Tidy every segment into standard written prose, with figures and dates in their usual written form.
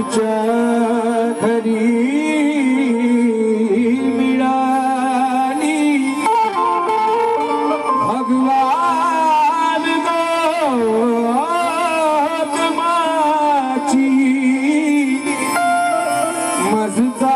तुझ्या घरी मिळाली भगवान गौतमाची मजचा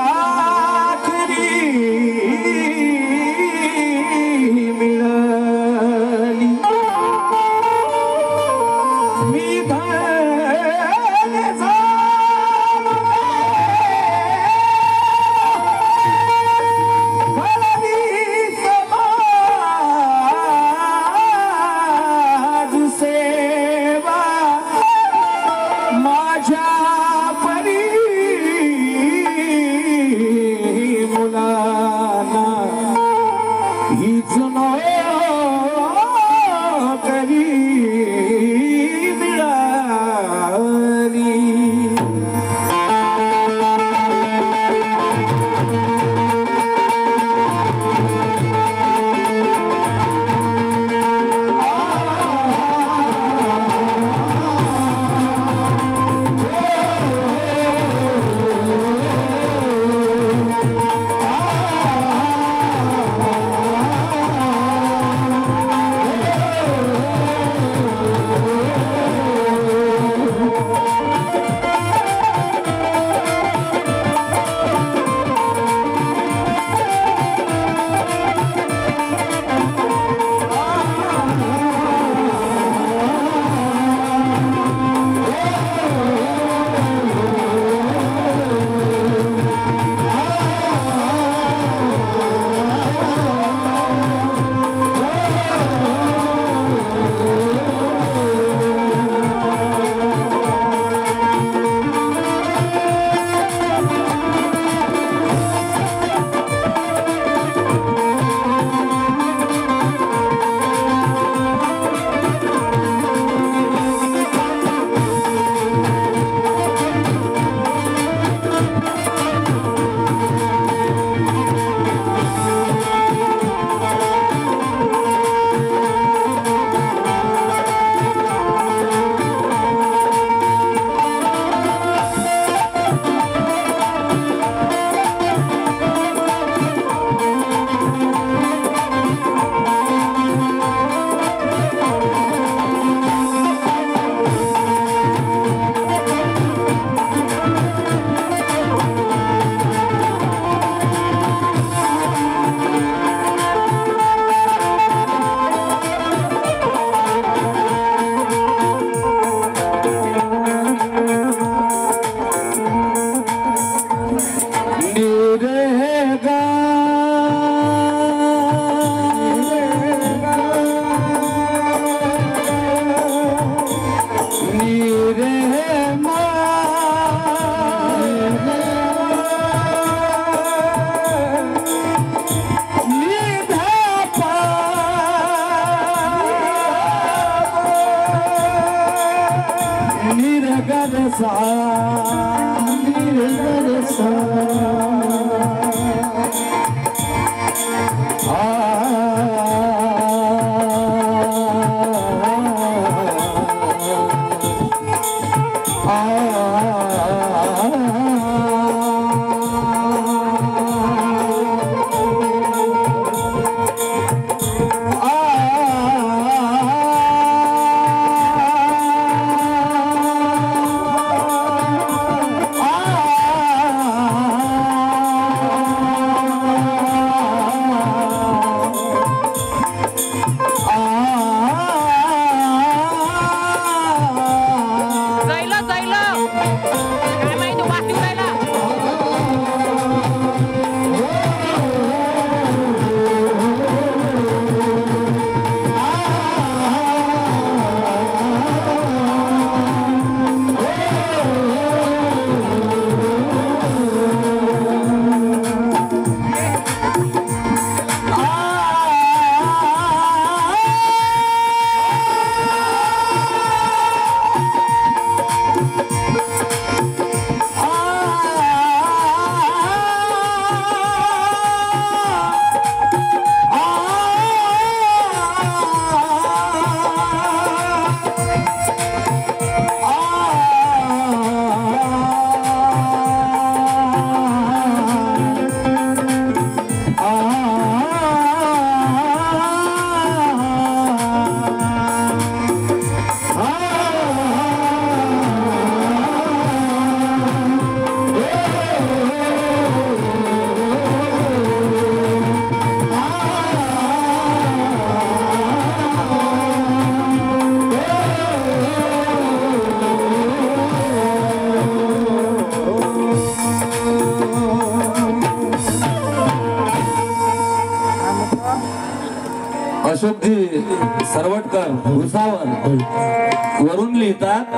अशोकजी सरवटकर भुसावळ वरून लिहितात,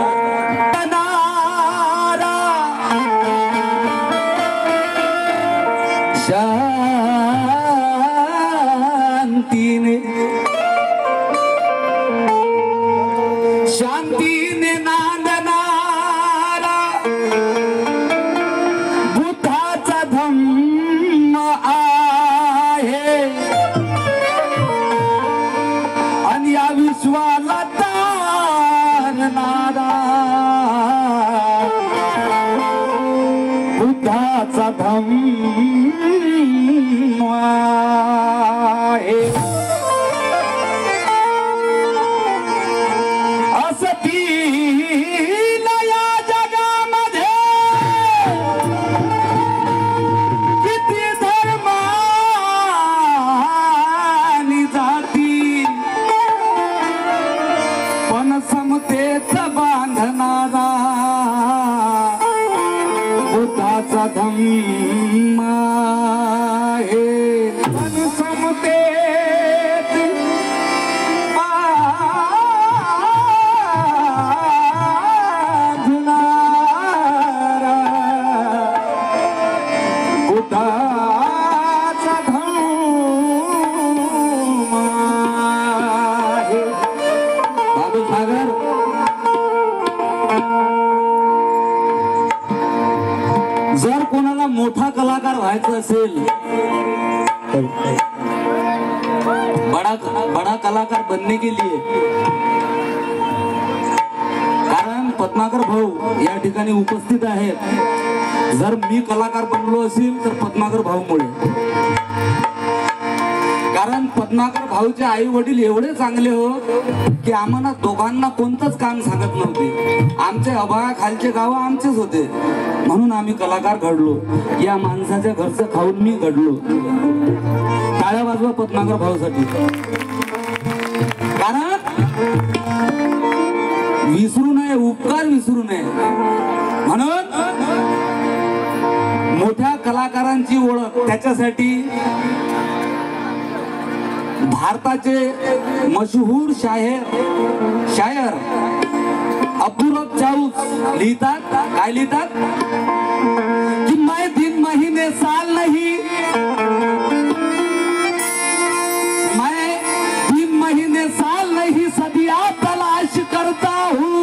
शांतीने नांदणारा बुद्धाचा धम्म आहे आणि या विश्वाला तारणारा बुद्धाचा धम्म आहे. बुद्धाचा धम्म आहे मन समतेत बांधणारा बुद्धाचा धम्म आहे. बाबू सागर जर कोणाला मोठा कलाकार व्हायचं असेल, बड़ा कलाकार बनने के लिए, कारण पद्माकर भाऊ या ठिकाणी उपस्थित आहेत. जर मी कलाकार बनलो असेल तर पद्माकर भाऊमुळे, कारण पद्माकर भाऊचे आई वडील एवढे चांगले हो की आम्हाला दोघांना कोणतंच काम सांगत नव्हते. आमचे खालचे गाव आमचेच होते, म्हणून आम्ही कलाकार घडलो. या माणसाच्या घरचं खाऊन मी घडलो. टाळ्या वाजवा पद्माकर भाऊसाठी. कारण विसरू नये, उपकार विसरू नये. म्हणून मोठ्या कलाकारांची ओळख, त्याच्यासाठी भारताचे मशहूर शायर अब्दुल चाऊस लिहितात, काय लिहितात की मैं दिन महीने साल नहीं, मैं दिन महीने साल नहीं सदियां तलाश करता हूँ,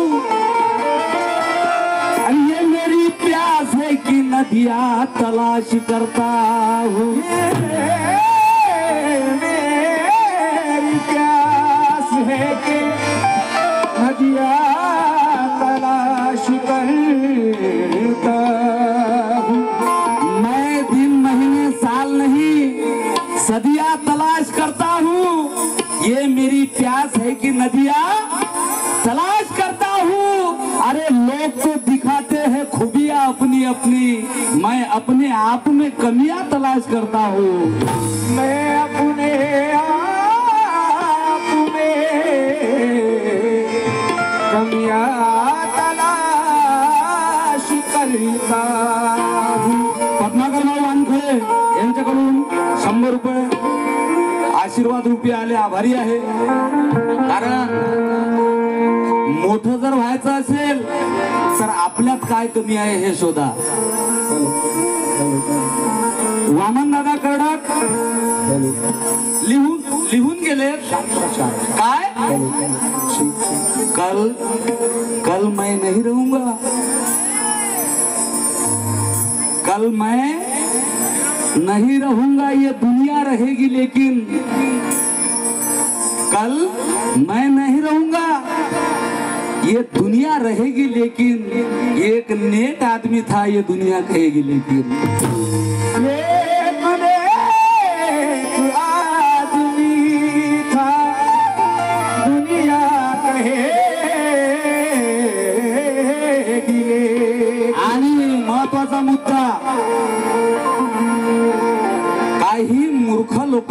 ये मेरी प्यास है कि नदियां तलाश करता हूँ. है कि नदियां तलाश करता हूँ. मैं दिन महीने साल नहीं सदियां तलाश करता हूँ, ये मेरी प्यास है कि नदियां तलाश करता हूँ. अरे लोग तो दिखाते हैं खूबियां अपनी अपनी, मैं अपने आप में कमियां तलाश करता हूँ. मैं अपने कमियां तलाश करता हूँ. पद्माकर भाऊ वानखळे यांच्याकडून 100 रुपये आशीर्वाद रुपये आले. आभारी आहे. कारण मोठं जर व्हायचं असेल तर आपल्यात काय कमी आहे हे शोधा. वामन दादा कडक लिहून गेले काय, कल मैं नहीं रहूंगा, कल मैं नहीं रहूंगा, ये दुनिया रहेगी लेकिन, कल मैं नहीं रहूंगा ये दुनिया रहेगी लेकिन, एक नेक आदमी था ये दुनिया कहेगी लेकिन. महत्वाचा मुद्दा, काही मूर्ख लोक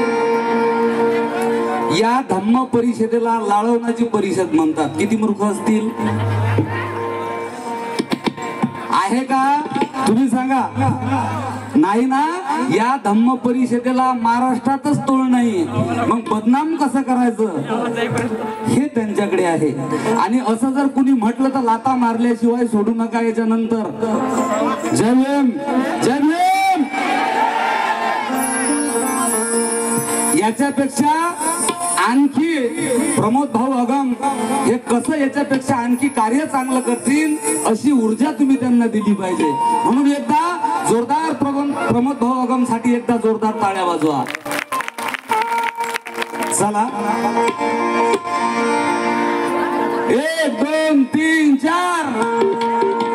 या धम्म परिषदेला लाळवण्याची परिषद म्हणतात. किती मूर्ख असतील आहे का तुम्ही सांगा. नाही ना, या धम्म परिषदेला महाराष्ट्रातच तोड नाही, कसं करायचं हे त्यांच्याकडे आहे. आणि असं जर कुणी म्हटलं तर लाता मारल्याशिवाय सोडू नका याच्यानंतर. जय भीम, जय भीम. याच्यापेक्षा आणखी प्रमोद भाऊ अगम हे कसं याच्यापेक्षा आणखी कार्य चांगलं करतील अशी ऊर्जा तुम्ही त्यांना दिली पाहिजे. म्हणून एकदा जोरदार प्रमोद भाऊ अगम साठी एकदा जोरदार टाळ्या वाजवा. चला 1 2 3 4.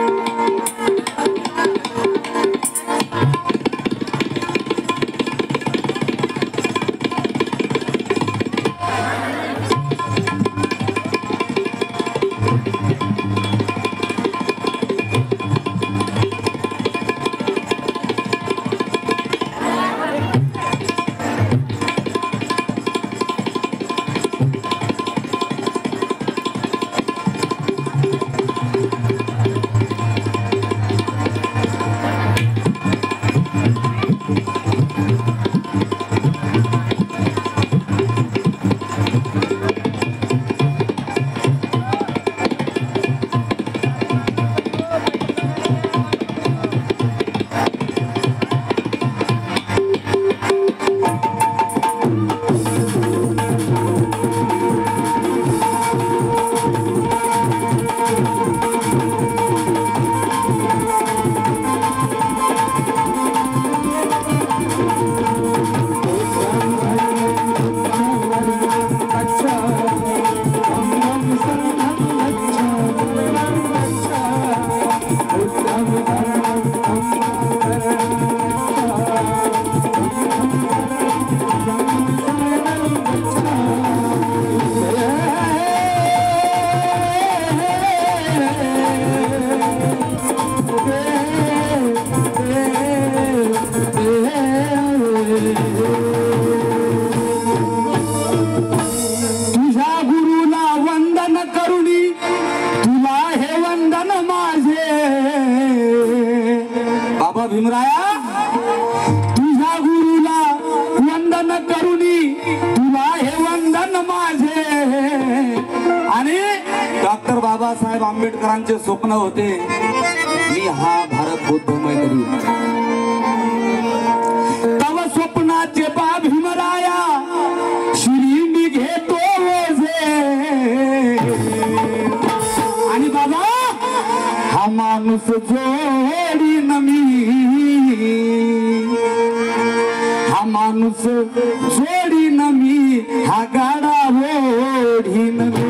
बाबासाहेब आंबेडकरांचे स्वप्न होते मी हा भारत बौद्धमय करीन. तव स्वप्नाचे बा भीमराया श्री मी घेतो ओझे. आणि बाबा हा माणूस जोडीन मी, हा माणूस जोडीन मी, हा गाडा ओढीन मी.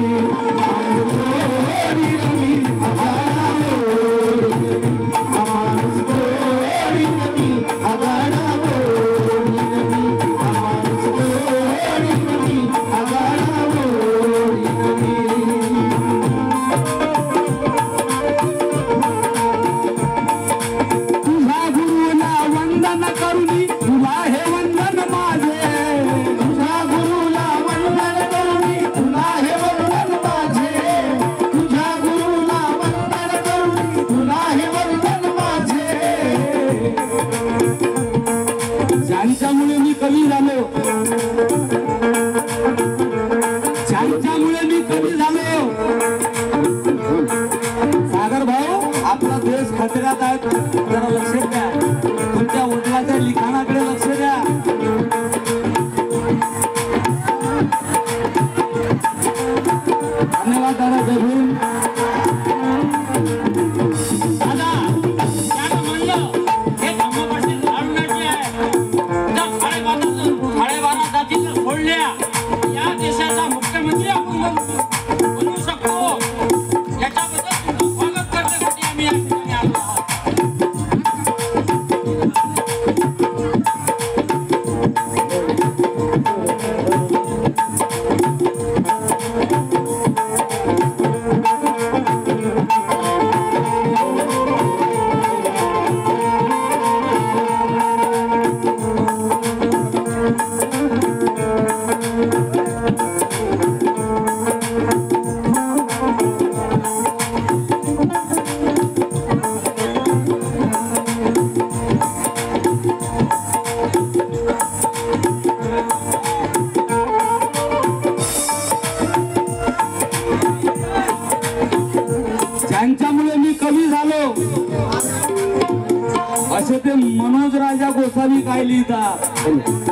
ते मनोज राजा गोसावी काय लिहितात.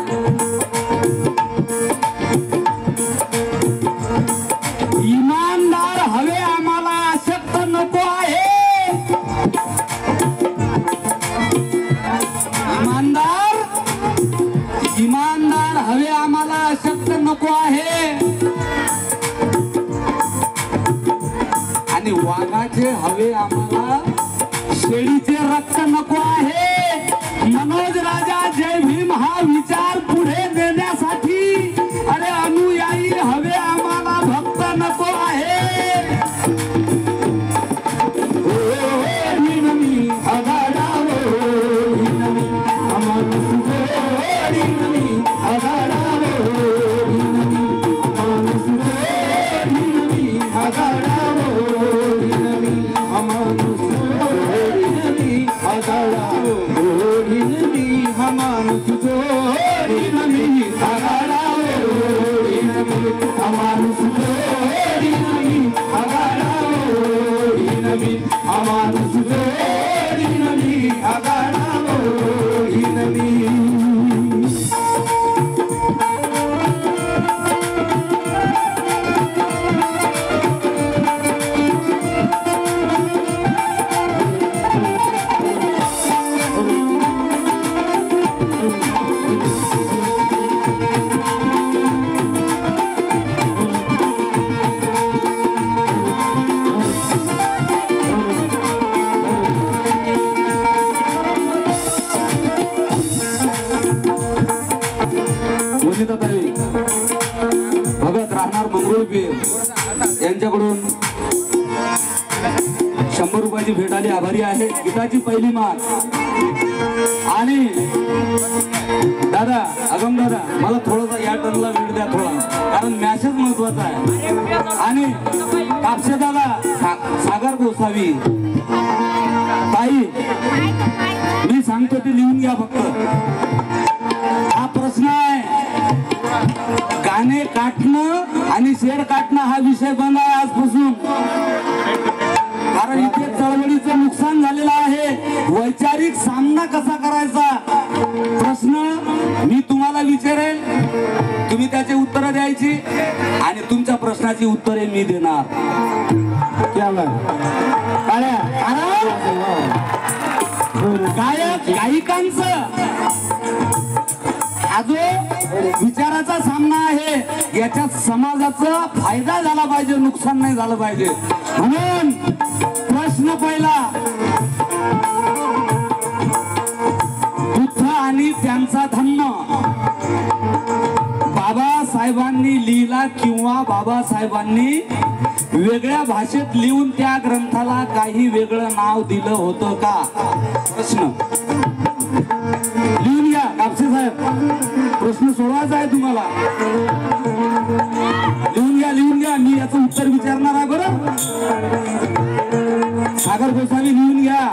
इमानदार हवे आम्हाला, अशक्त नको आहे. इमानदार हवे आम्हाला, अशक्त नको आहे. आणि वाघाचे हवे आम्हाला, शेळीचे रक्त नको आहे. मनोज राजा जय भीम हा विचार पुढे नेण्यासाठी अरे अनुयायी हवे आम्हाला, भक्त नको आहे. भगत राहणार मंगरुळपीर यांच्याकडून 100 रुपयाची भेट आली. आभारी आहे. गीताची पहिली मान. आणि दादा अगम दादा मला थोडासा या टर्नला वेळ द्या थोडा, कारण मॅसेज महत्वाचा आहे. आणि कापसे दादा, सागर गोसावी ताई, मी सांगतो ते लिहून घ्या फक्त. हा प्रश्न आहे. गाणे काटणं आणि शेड काटणं हा विषय बंद आहे आजपासून. कारण इथे चळवळीचं नुकसान झालेलं आहे. वैचारिक सामना कसा करायचा प्रश्न मी तुम्हाला विचारेल, तुम्ही त्याची उत्तरं द्यायची आणि तुमच्या प्रश्नाची उत्तरे मी देणार. गायकांचं हा जो विचाराचा सामना आहे याच्यात समाजाचा फायदा झाला पाहिजे, नुकसान नाही झालं पाहिजे. म्हणून प्रश्न पहिला, बुद्ध आणि त्यांचा धम्म बाबासाहेबांनी लिहिला किंवा बाबासाहेबांनी वेगळ्या भाषेत लिहून त्या ग्रंथाला काही वेगळं नाव दिलं होतं का? प्रश्न लिहून घ्या कापसे साहेब, प्रश्न सोडवायचा आहे तुम्हाला. लिहून घ्या मी याचं उत्तर विचारणार आहे. बरं सागर गोसावी लिहून घ्या.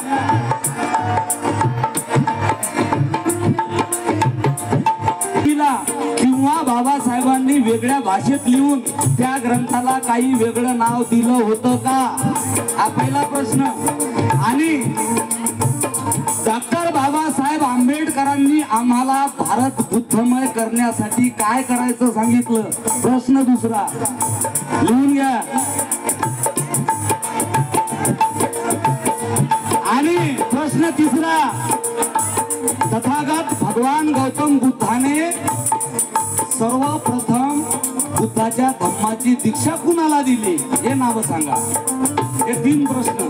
किंवा बाबासाहेबांनी वेगळ्या भाषेत लिहून त्या ग्रंथाला काही वेगळं नाव दिलं होतं का? हा पहिला प्रश्न. आणि डॉक्टर बाबासाहेब आंबेडकरांनी आम्हाला भारत बुद्धमय करण्यासाठी काय करायचं सांगितलं? प्रश्न दुसरा लिहून घ्या. आणि प्रश्न तिसरा, तथागत भगवान गौतम बुद्धाने सर्वप्रथम बुद्धाच्या धम्माची दीक्षा कुणाला दिली हे नाव सांगा. हे 3 प्रश्न.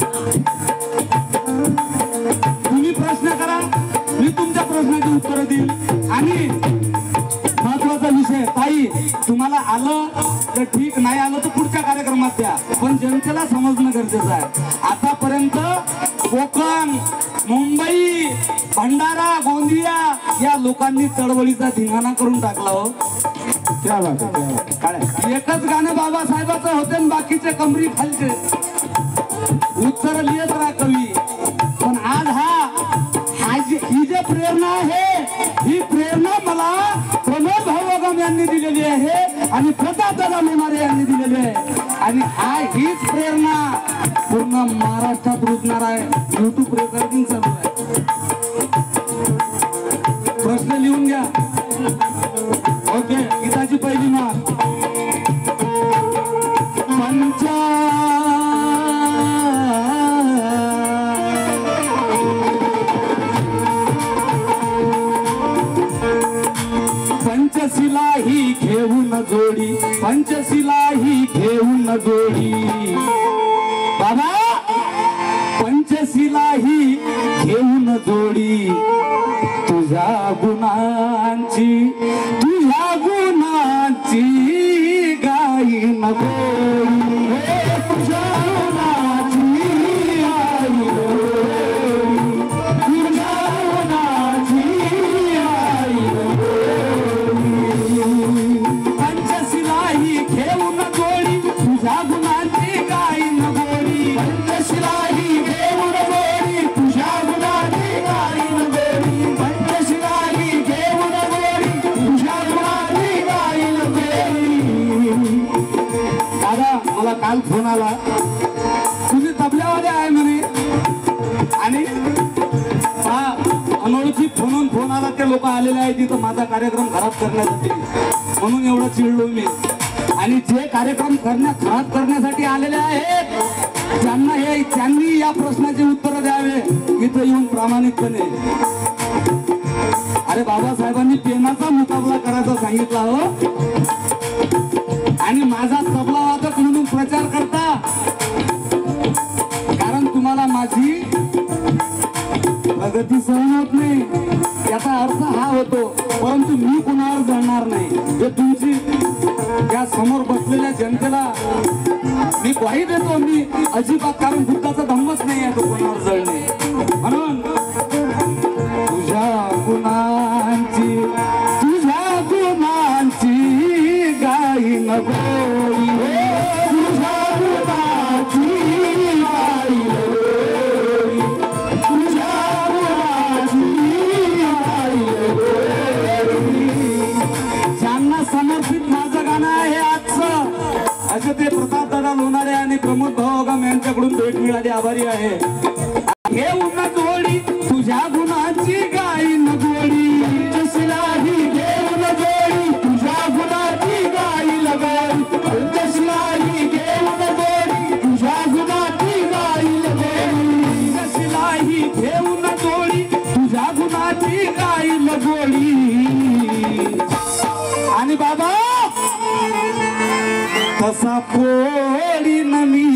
तुम्ही प्रश्न करा, मी तुमच्या प्रश्नाची उत्तर देईल. आणि महत्वाचा विषय ताई, तुम्हाला आलं तर ठीक, नाही आलं तर पुढच्या कार्यक्रमात द्या, पण जनतेला समजणं गरजेचं आहे. आतापर्यंत कोकण, मुंबई, भंडारा, गोंदिया या लोकांनी चळवळीचा धिंगाणा करून टाकला. हो एकच गाणं बाबासाहेबाचं होते आणि बाकीचे कमरी खालचे. उत्तर लिहित राहा कवी. पण आज ही जी प्रेरणा आहे, ही प्रेरणा मला प्रमोद भाऊ यांनी दिलेली आहे आणि प्रताप दादा लोणारे यांनी दिलेली आहे. आणि हीच प्रेरणा पूर्ण महाराष्ट्रात रुजणार आहे. युट्यूब रेकॉर्डिंग चालू आहे. इथे लिहून घ्या. ओके, गीताची पहिली माळ. पंचशिला ही घेऊन जोडी, पंचशिला ही घेऊन जोडी बाबा, पंचशिला ही घेऊन जोडी, तुझ्या गुणांची गायीन गोडी, तुझ्या गुणांची गायीन गोडी, तुझ्या गुणांची गायीन गोडी. पंचशिला ही घेऊन जोडी, तुझ्या गुणांची गायीन गोडी, पंचशिला ही घेऊन जोडी, तुझ्या गुणांची गायीन गोडी, पंचशिला ही घेऊन जोडी, तुझ्या गुणांची गायीन गोडी. दादा, मला काल फोन आला, तुम्ही तबल्यावाले आहे म्हणे, आणि अनोळखी फोन आला, ते लोक आलेले आहेत तिथं माझा कार्यक्रम खराब करण्यासाठी, म्हणून एवढं चिडलो मी. आणि जे कार्यक्रम खराब करण्यासाठी आलेले आहेत त्यांनी या प्रश्नाचे उत्तर द्यावे इथं येऊन प्रामाणिकपणे. अरे बाबासाहेबांनी पेनाचा मुकाबला करायचा सांगितला हो, आणि माझा तबला वादक म्हणून प्रचार करता, कारण तुम्हाला माझी प्रगती सहन होत नाही, याचा अर्थ हा होतो. परंतु मी कुणावर जळणार नाही, हे तुमची या समोर बसलेल्या जनतेला मी ग्वाही देतो. मी अजिबात, कारण बुद्धाचा धम्मच नाही आहे तो कोणावर जळणे. म्हणून तुझ्या गुणांची गायीन गोडी, तुझ्या गुणांची गायीन गोडी, तुझ्या गुणांची गायीन गोडी. ज्यांना समर्पित माझं गाणं आहे आजचं, असे ते प्रताप दादा लोणारे आणि प्रमोद भाऊगम यांच्याकडून भेट मिळाली, आभारी आहे. हे उन्हा जोडी, तुझ्या गुणाची गायीन गोडी, पंचशिला ही घेऊन जोडी, तुझ्या गुणाची गायीन गोडी, पंचशिला ही घेऊन जोडी, तुझ्या गुणाची गायीन गोडी, पंचशिला ही घेऊन जोडी, तुझ्या गुणाची गायीन गोडी. आणि बाबा तसा पोळीन मी,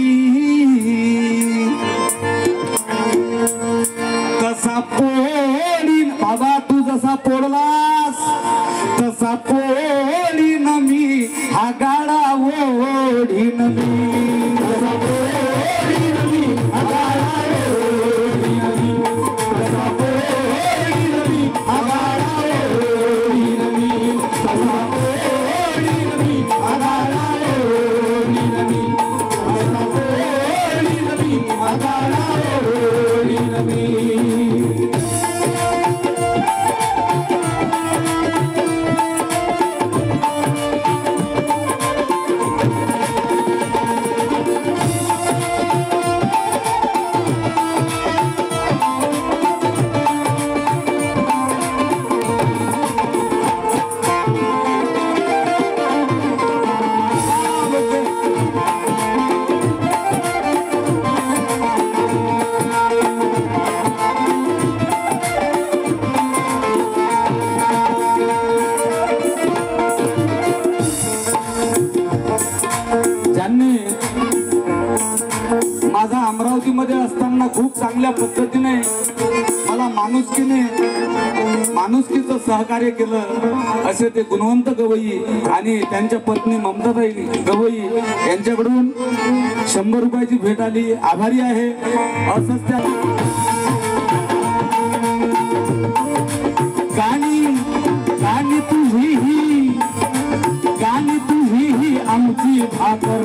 तसा पोळीन बाबा, तू जसा पोळलास तसा पोळीन मी, हा गाडा ओढीन मी, तसा पोळीन मी, हा गाडा ओढीन मी, तसा पोळीन मी, हा गाडा ओढीन मी, तसा पोळीन मी, हा गाडा ओढीन मी, तसा पोळीन मी, हा गाडा ओढीन मी. माझा अमरावतीमध्ये असताना खूप चांगल्या पद्धतीने मला माणुसकीचं सहकार्य केलं, असे ते गुणवंत गवई आणि त्यांच्या पत्नी ममताताई गवई यांच्याकडून 100 रुपयाची भेट आली, आभारी आहे. असंच त्या गाणी तुझी ही आमची भाकर,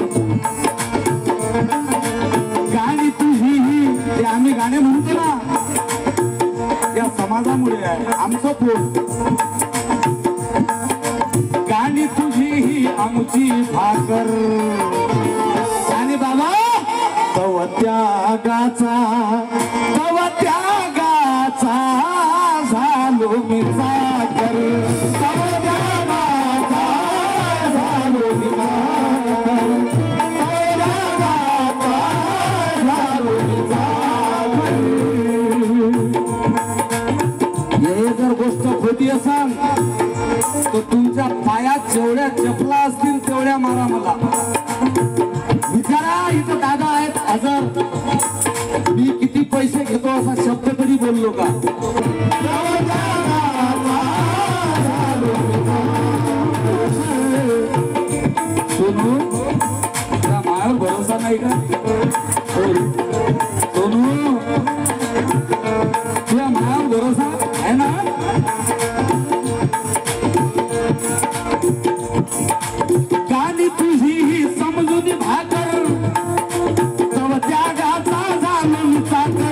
गाणी तुझी ही, जे आम्ही गाणे म्हणतो ना, या समाजामुळे आहे आमचं पोट. गाणी तुझी ही आमची भाकर, आणि बाबा तव त्यागाचा झालो मी. पायात जेवढ्या चपला असतील तेवढ्या मारा मला. विचारा इथं दादा आहेत हजर, मी किती पैसे घेतो असा शब्द तरी बोललो का? सोनू त्या मायावर भरोसा नाही का? सोनू तुझ्या मायावर भरोसा आहे ना? गाणी तुझी ही समजून भाकर तव त्यागाचा झालं चाकर.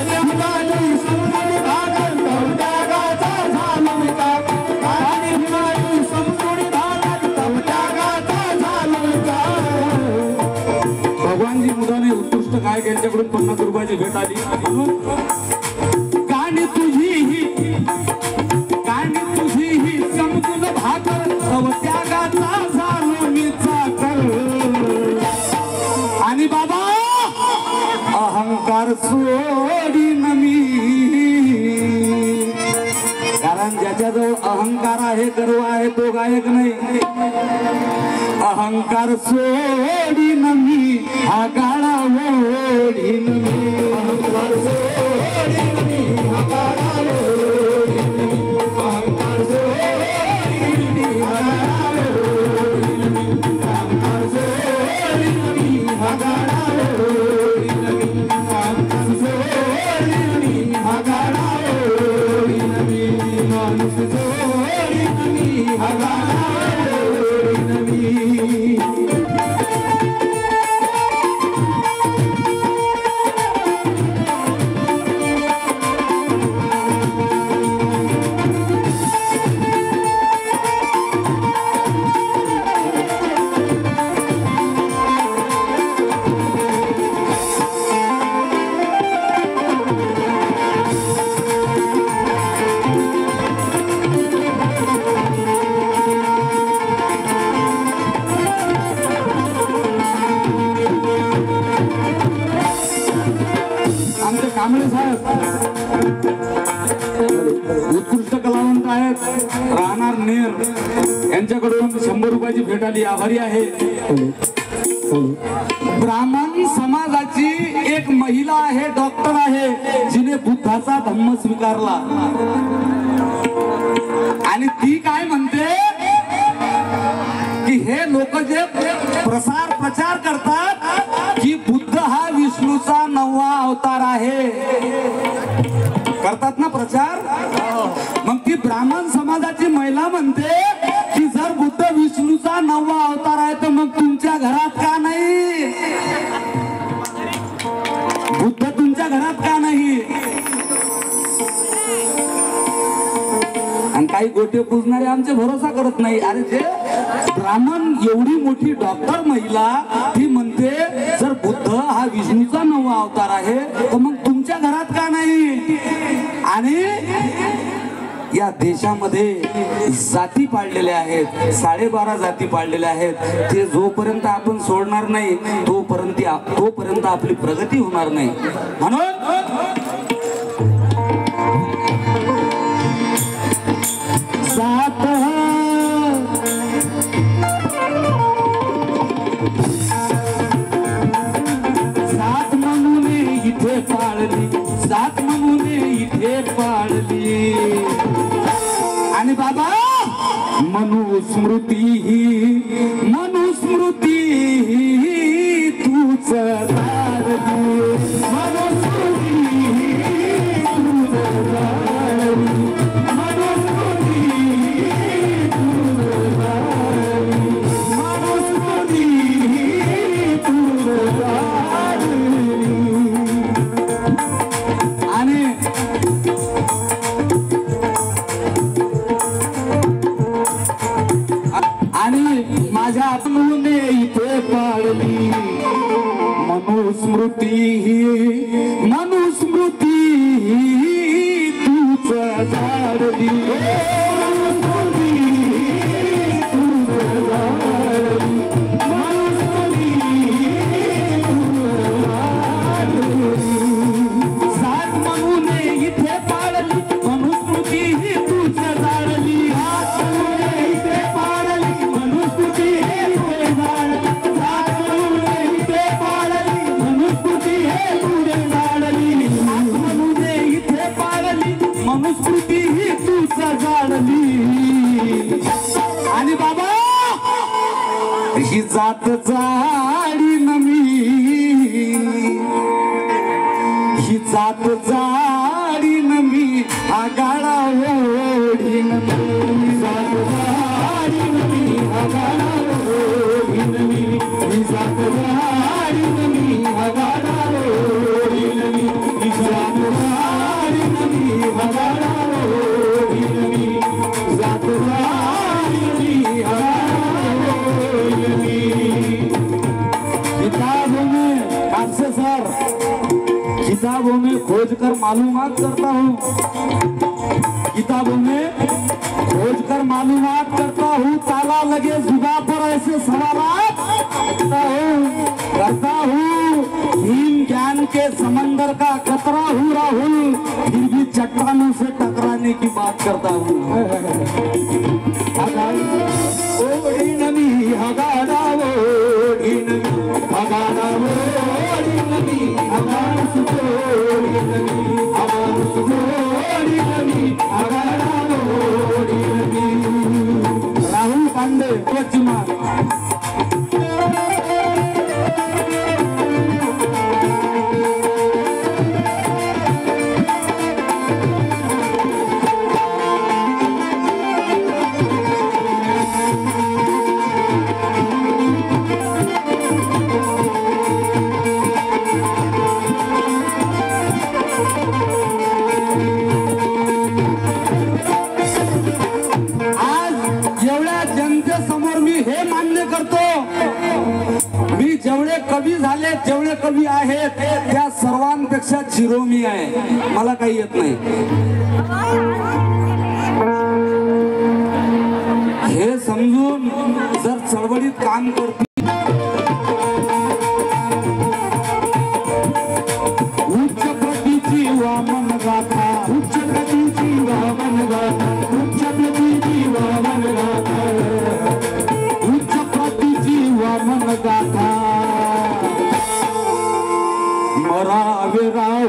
भगवानजी मुदाने उत्कृष्ट गायक यांच्याकडून 50 रुपयाची भेट आली. गाणी तुझी ही समजून भाकर तव त्यागाचा झालो मी चाकर. आणि बाबा अहंकार सोडीन मी, कारण ज्याच्याजवळ अहंकार आहे, गर्व आहे, तो गायक नाही. अहंकार सोडीन मी, हा गाडा ओढीन मी. अहंकार सोडीन मी, हा गाडा ओढीन मी. अहंकार सोडीन मी, हा गाडा ओढीन मी. अहंकार सोडीन मी, हा गाडा ओढीन मी. अहंकार सोडीन मी, हा गाडा ओढीन मी. माणूस सोडीन मी, हा गाडा ओढीन मी. आमचे कांबळे साहेब उत्कृष्ट कलावंत आहेत, राहणार नेर, यांच्याकडून 100 रुपयाची भेट आली. आभारी आहे. ब्राह्मण समाजाची एक महिला आहे, डॉक्टर आहे, जिने बुद्धाचा धम्म स्वीकारला. आणि ती काय म्हणते की हे लोक जे प्रचार करतात की बुद्ध हा विष्णूचा 9वा अवतार आहे, करतात ना प्रचार. मग ती ब्राह्मण समाजाची महिला म्हणते की जर बुद्ध विष्णूचा 9वा अवतार आहे तर मग तुमच्या घरात का नाही? बुद्ध तुमच्या घरात का नाही? आणि काही गोटे पूजणारे आमचे भरोसा करत नाही. अरे जे ब्राह्मण एवढी मोठी डॉक्टर महिला ती म्हणते जर बुद्ध हा विष्णूचा 9वा अवतार आहे तर मग तुमच्या घरात का नाही? आणि या देशामध्ये जाती पाडलेल्या आहेत, 12.5 जाती पाडलेल्या आहेत. ते जोपर्यंत आपण सोडणार नाही तोपर्यंत आपली प्रगती होणार नाही. म्हणून सात मनुने इथे पाळली. आणि बाबा मनुस्मृती तूच धारली. मनुस्मृती तूच धारली. मनुस्मृती तूच धारली. मनुस्मृती तूच धारली. आणि माझ्या मनुने इथे पाळली. मनुस्मृती तूच धारली. सात मनुने इथे पाळली. मनुस्मृती तूच धारली. सात मनुने इथे पाळली. ही जात जाडी नमी ही जात जाडी नमी आगाळा ओढी नमी जात जाडी नमी आगाळा ओढी नमी ही जात जाडी नमी आगाळा ओढी नमी ही जात जाडी नमी आगाळा ओढी नमी जात जाडी नमी आगाळा ओढी नमी किताबों में आपसे सर किताबों में खोज कर मालूमात करता हूँ किताबों में खोज कर मालूमात करता हूँ ताला लगे जुबा पर ऐसे सवालात करता हूँ दीन ज्ञान के समंदर का कतरा हूँ राहुल फिर भी चट्टानों से टकराने की बात करता हूँ ओढी नमी हगाडा ओढी नमी हगाडा ओढी नमी हगाडा सुटोडी नमी हगाडा सुटोडी नमी हगाडा ओढी नमी राहुल पांडे पश्चिमात जेवढे कवी झाले जेवढे कवी आहेत त्या सर्वांपेक्षा चिरोमी आहे मला काही येत नाही हे समजून जर चळवळीत काम करते उच्च प्रतीची वामन गाथा उच्च प्रतीची वामन गाथा उच्च प्रतीची वामन गाथा उच्च प्रतीची वामन गाथा मरावे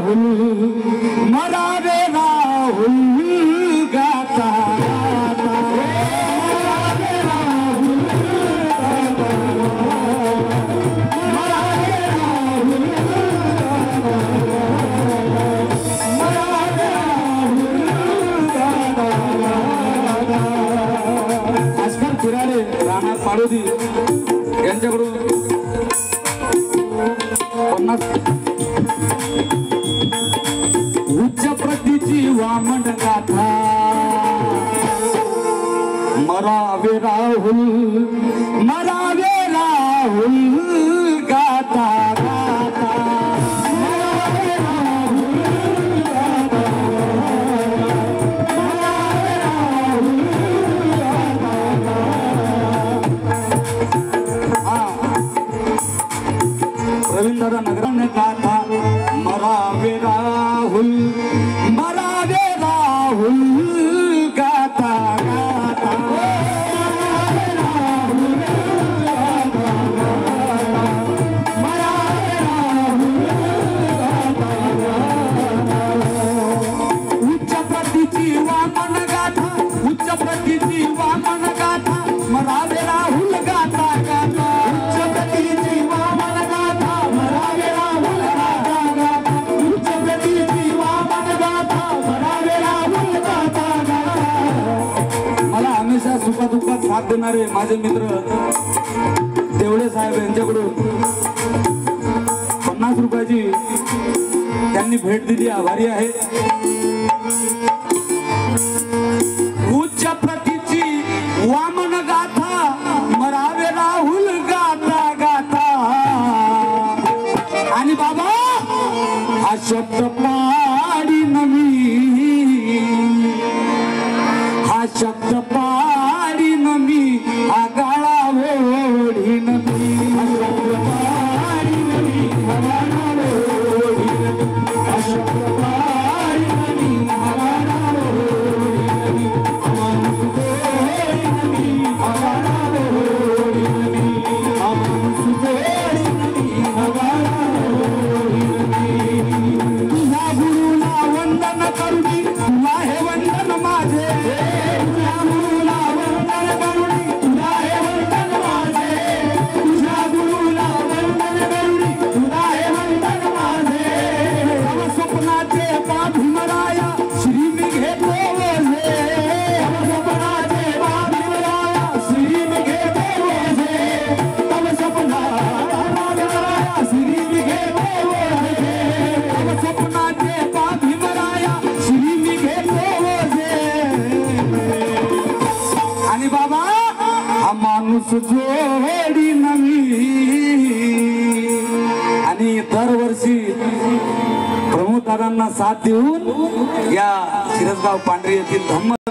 राहुल गाता मरावे राहुल आजकाल फिराले राणा पाडोदी यांच्याकडून 50 उच्च प्रतीची वामन गाथा मरावे राहुल गाता गाता मरावे राहुल गाता मरावे राहुल गाता प्रवीण दादा नगराने गाथा मरावे राहुल गाता गाता मरावे राहुल गाता मरावे राहुल गाता उच्च प्रतीची वामन गाथा उच्च प्रतीची वामन गाथा मरावे राहुल गाता गाता उच्च प्रतीची वामन गाथा मरावे राहुल गाता गाता उच्च प्रतीची वामन गाथा मरावे राहुल गाता गाता मला हमेशा सुखादुःखात साथ देणारे माझे मित्र देवडे साहेब यांच्याकडून 50 रुपयाची त्यांनी भेट दिली आभारी आहे उच्च प्रतीची वामन गाथा मरावे राहुल गाता गाता आणि बाबा हा शब्द पाडी नमी हा शब्द पाडी नमी आगाळा ओढी नमी हा शब्द पाडी नमी आगाळा ओढी नमी हा शब्द पाडी नमी आगाळा ओढी नमी अमन सुजोडी नमी आगाळा ओढी नमी अमन सुजोडी नमी आगाळा ओढी नमी जोडी नवी. आणि दरवर्षी प्रमोद दादांना साथ देऊन या शिरसगाव पांढरी येथील धम्म